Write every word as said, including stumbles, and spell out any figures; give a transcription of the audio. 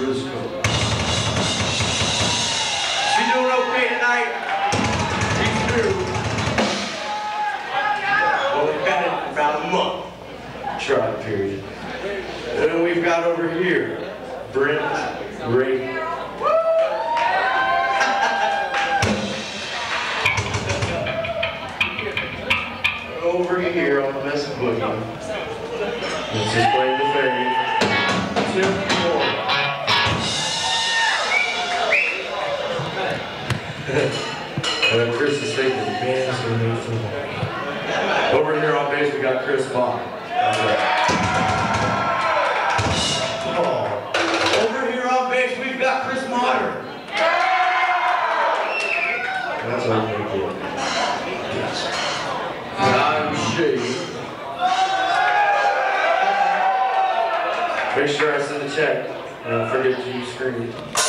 Risko. She doing okay tonight? She's through. Well, we've got it about a month trial period. And we've got over here, Brent, Ray. Over here on the mess of boogie. Let's just play the thing. Two, four. uh, Chris is taking the bands for me. Over here on bass, we got Chris Motter. Oh. Over here on bass, we've got Chris Motter. That's all we get. Yes. I'm Shady. Make sure I send a check. Don't forget to use screen.